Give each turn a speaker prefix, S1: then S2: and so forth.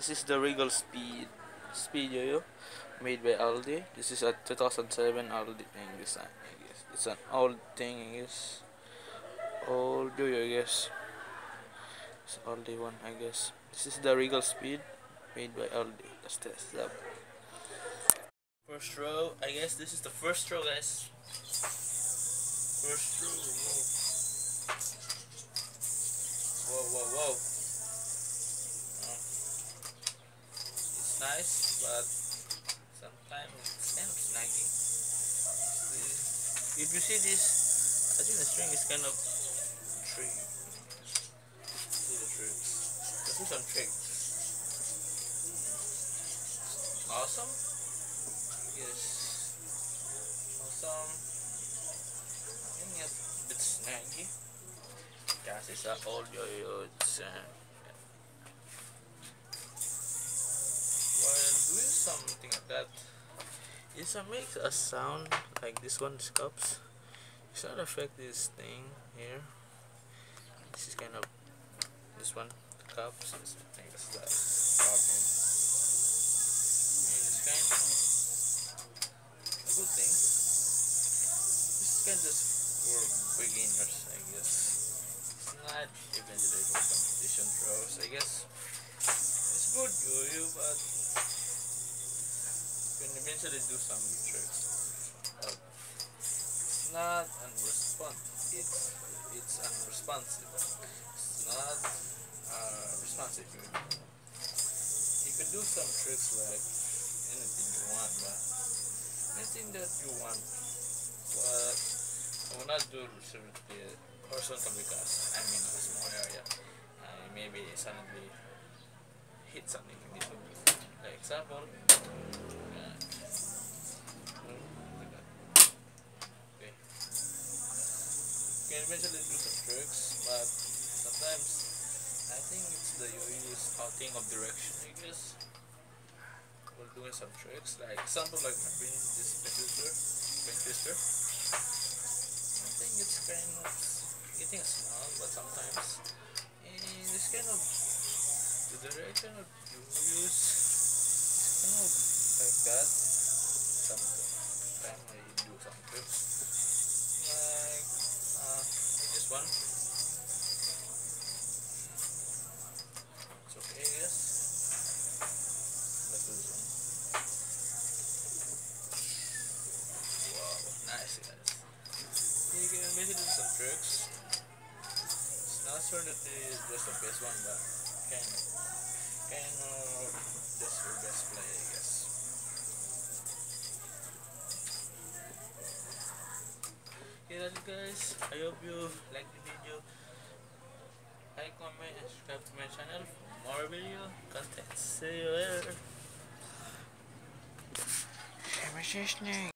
S1: This is the Regal Speed yo-yo made by Aldi. This is a 2007 Aldi thing design, I guess. It's an old thing, I guess. Old yo-yo, I guess. It's Aldi one, I guess. This is the Regal Speed made by Aldi. Let's test that. First row, I guess this is the first row, guys. First row. Whoa, whoa, whoa. It's nice, but sometimes it's kind of snaggy. If you see this, I think the string is kind of tricky. See the tricks. Let's do some tricks. Awesome. Yes. Awesome. I think it's a bit snaggy. Guys, it's an old yo-yo. While doing something like that, it makes a sound like this one, this cups. It's not affect this thing here. This is kind of this one, the cups. I think that's the problem. And it's kind of a good thing. This is kind of just for beginners, I guess. It's not eventually for competition throws, I guess. It's good yo-yo, but you can eventually do some tricks. It's not unresponsive. It's unresponsive. It's not responsive. You can do some tricks like anything you want, but anything that you want. But I will not do the horizontal because I'm in a small area. I maybe suddenly hit something different. Like example. You can eventually do some tricks, but sometimes I think it's the yo-yo's outing of direction, I guess. We're doing some tricks, like example like my pen twister. I think it's kind of getting a smell, but sometimes it's kind of the direction of yo-yo's is kind of like that. Sometimes I do some tricks. Like this one. It's okay, yes. Let's do this one. Wow, nice, guys. You can maybe do some tricks. It's not sure that it is just the best one, but kind of just your best play, I guess. Okay, that's it, guys. I hope you like the video. Like, comment, and subscribe to my channel for more video content. See you later.